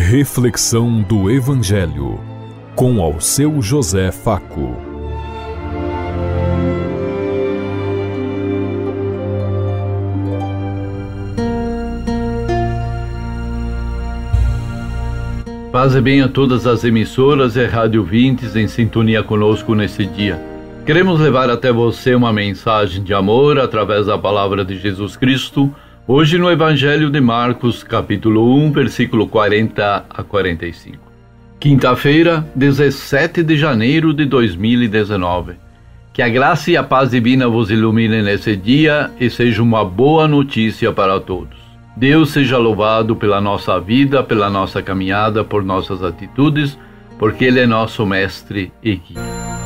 Reflexão do Evangelho, com Alceu José Faco. Paz e bem a todas as emissoras e rádio ouvintes em sintonia conosco nesse dia. Queremos levar até você uma mensagem de amor através da palavra de Jesus Cristo, hoje no Evangelho de Marcos, capítulo 1, versículo 40 a 45. Quinta-feira, 17 de janeiro de 2019. Que a graça e a paz divina vos iluminem nesse dia e seja uma boa notícia para todos. Deus seja louvado pela nossa vida, pela nossa caminhada, por nossas atitudes, porque Ele é nosso mestre e guia.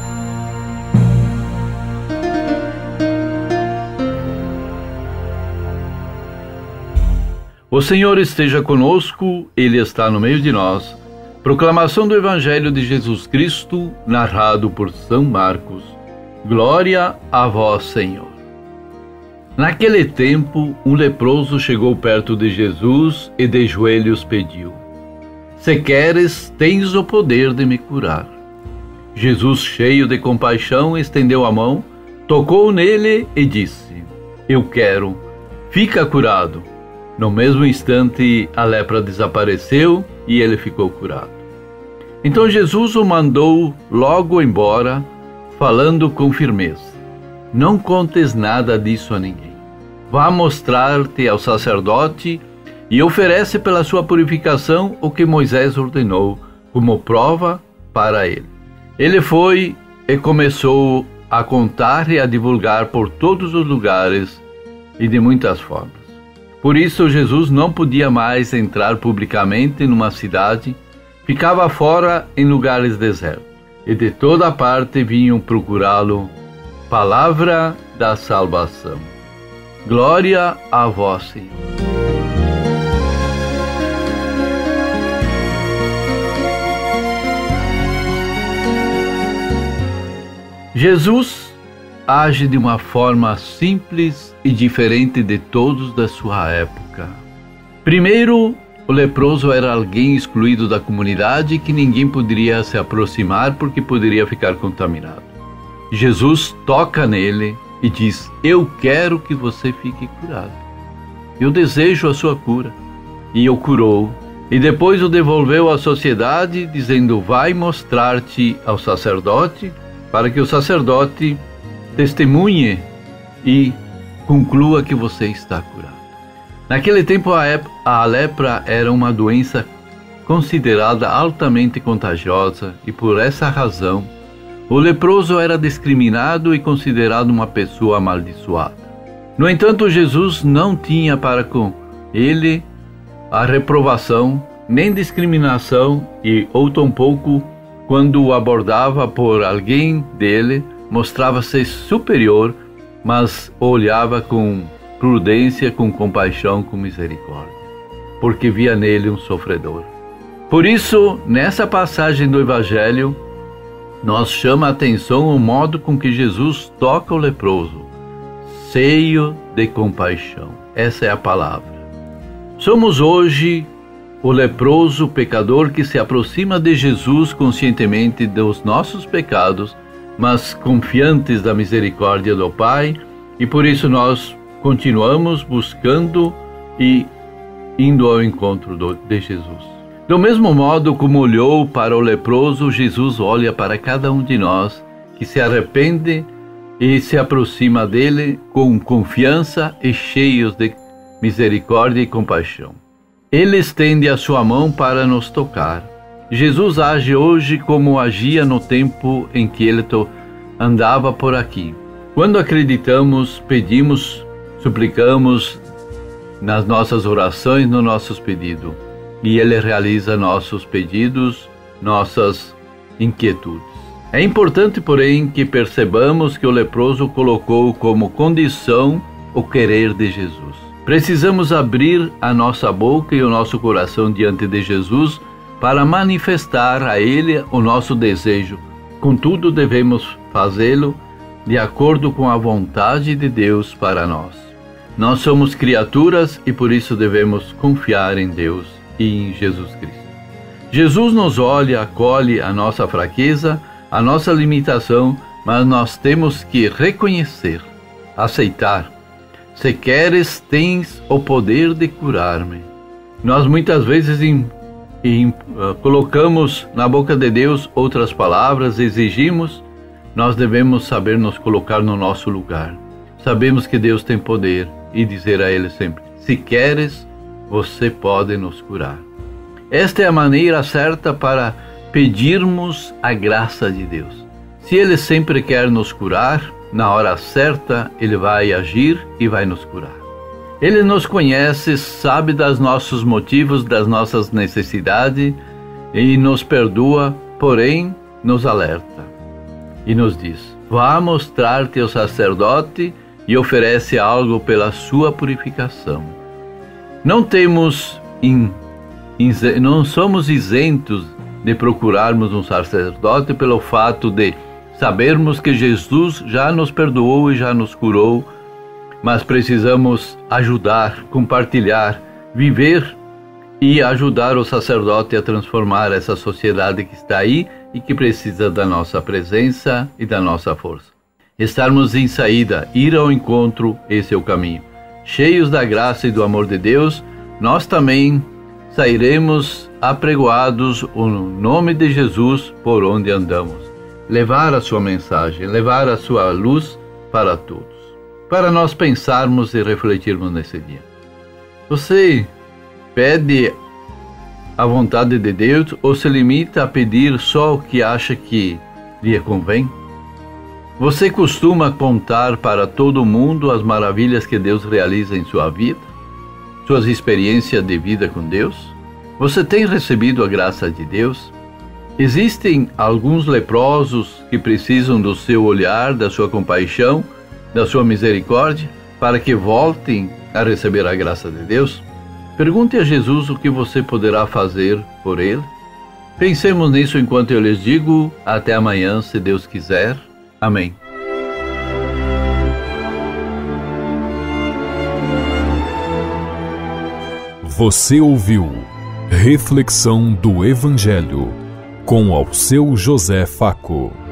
O Senhor esteja conosco, Ele está no meio de nós. Proclamação do Evangelho de Jesus Cristo, narrado por São Marcos. Glória a vós, Senhor. Naquele tempo, um leproso chegou perto de Jesus e de joelhos pediu: Se queres, tens o poder de me curar. Jesus, cheio de compaixão, estendeu a mão, tocou nele e disse: Eu quero, fica curado. No mesmo instante, a lepra desapareceu e ele ficou curado. Então Jesus o mandou logo embora, falando com firmeza: Não contes nada disso a ninguém. Vá mostrar-te ao sacerdote e oferece pela sua purificação o que Moisés ordenou, como prova para ele. Ele foi e começou a contar e a divulgar por todos os lugares e de muitas formas. Por isso Jesus não podia mais entrar publicamente numa cidade, ficava fora em lugares desertos, e de toda parte vinham procurá-lo. Palavra da salvação. Glória a vós, Senhor. Jesus age de uma forma simples e diferente de todos da sua época. Primeiro, o leproso era alguém excluído da comunidade que ninguém poderia se aproximar porque poderia ficar contaminado. Jesus toca nele e diz: Eu quero que você fique curado. Eu desejo a sua cura. E o curou. E depois o devolveu à sociedade, dizendo: Vai mostrar-te ao sacerdote, para que o sacerdote testemunhe e conclua que você está curado. Naquele tempo a lepra era uma doença considerada altamente contagiosa e por essa razão o leproso era discriminado e considerado uma pessoa amaldiçoada. No entanto, Jesus não tinha para com ele a reprovação, nem discriminação, ou tampouco, quando o abordava por alguém dele, mostrava-se superior, mas olhava com prudência, com compaixão, com misericórdia, porque via nele um sofredor. Por isso, nessa passagem do Evangelho, nos chama a atenção o modo com que Jesus toca o leproso, cheio de compaixão. Essa é a palavra. Somos hoje o leproso pecador que se aproxima de Jesus conscientemente dos nossos pecados, mas confiantes da misericórdia do Pai, e por isso nós continuamos buscando e indo ao encontro de Jesus. Do mesmo modo como olhou para o leproso, Jesus olha para cada um de nós que se arrepende e se aproxima dele com confiança e cheios de misericórdia e compaixão. Ele estende a sua mão para nos tocar. Jesus age hoje como agia no tempo em que ele andava por aqui. Quando acreditamos, pedimos, suplicamos nas nossas orações, nos nossos pedidos. E Ele realiza nossos pedidos, nossas inquietudes. É importante, porém, que percebamos que o leproso colocou como condição o querer de Jesus. Precisamos abrir a nossa boca e o nosso coração diante de Jesus para manifestar a Ele o nosso desejo. Contudo, devemos fazê-lo de acordo com a vontade de Deus para nós. Nós somos criaturas e por isso devemos confiar em Deus e em Jesus Cristo. Jesus nos olha, acolhe a nossa fraqueza, a nossa limitação, mas nós temos que reconhecer, aceitar. Se queres, tens o poder de curar-me. Nós muitas vezes colocamos na boca de Deus outras palavras, exigimos. Nós devemos saber nos colocar no nosso lugar. Sabemos que Deus tem poder e dizer a Ele sempre: se queres, você pode nos curar. Esta é a maneira certa para pedirmos a graça de Deus. Se Ele sempre quer nos curar, na hora certa Ele vai agir e vai nos curar. Ele nos conhece, sabe dos nossos motivos, das nossas necessidades e nos perdoa, porém nos alerta e nos diz: vá mostrar-te ao sacerdote e oferece algo pela sua purificação. Não somos isentos de procurarmos um sacerdote pelo fato de sabermos que Jesus já nos perdoou e já nos curou, mas precisamos ajudar, compartilhar, viver e ajudar o sacerdote a transformar essa sociedade que está aí e que precisa da nossa presença e da nossa força. Estarmos em saída, ir ao encontro, esse é o caminho. Cheios da graça e do amor de Deus, nós também sairemos apregoados o nome de Jesus por onde andamos. Levar a sua mensagem, levar a sua luz para todos. Para nós pensarmos e refletirmos nesse dia. Você pede a vontade de Deus ou se limita a pedir só o que acha que lhe convém? Você costuma contar para todo mundo as maravilhas que Deus realiza em sua vida? Suas experiências de vida com Deus? Você tem recebido a graça de Deus? Existem alguns leprosos que precisam do seu olhar, da sua compaixão, da sua misericórdia, para que voltem a receber a graça de Deus? Pergunte a Jesus o que você poderá fazer por ele. Pensemos nisso enquanto eu lhes digo. Até amanhã, se Deus quiser. Amém. Você ouviu Reflexão do Evangelho com ao seu José Faco.